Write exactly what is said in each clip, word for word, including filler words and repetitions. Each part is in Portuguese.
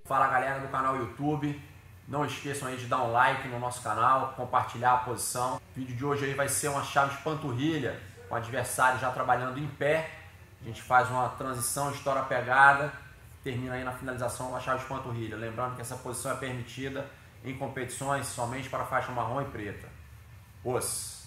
Fala galera do canal YouTube, não esqueçam aí de dar um like no nosso canal, compartilhar a posição. O vídeo de hoje aí vai ser uma chave de panturrilha, com o adversário já trabalhando em pé. A gente faz uma transição, estoura a pegada, termina aí na finalização uma chave de panturrilha. Lembrando que essa posição é permitida em competições somente para faixa marrom e preta. Os.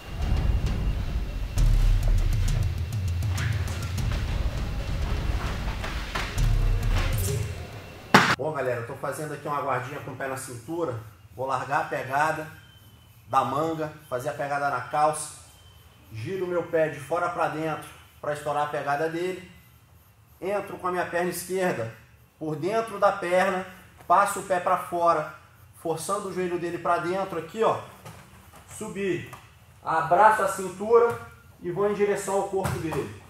Bom galera, eu estou fazendo aqui uma guardinha com o pé na cintura. Vou largar a pegada da manga, fazer a pegada na calça, giro o meu pé de fora para dentro para estourar a pegada dele, entro com a minha perna esquerda por dentro da perna, passo o pé para fora, forçando o joelho dele para dentro aqui, ó, subir, abraço a cintura e vou em direção ao corpo dele.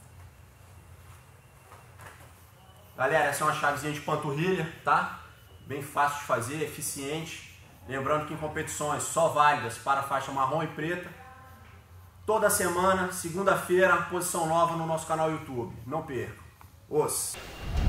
Galera, essa é uma chavezinha de panturrilha, tá? Bem fácil de fazer, eficiente. Lembrando que em competições só válidas para faixa marrom e preta. Toda semana, segunda-feira, posição nova no nosso canal YouTube. Não perca. Os.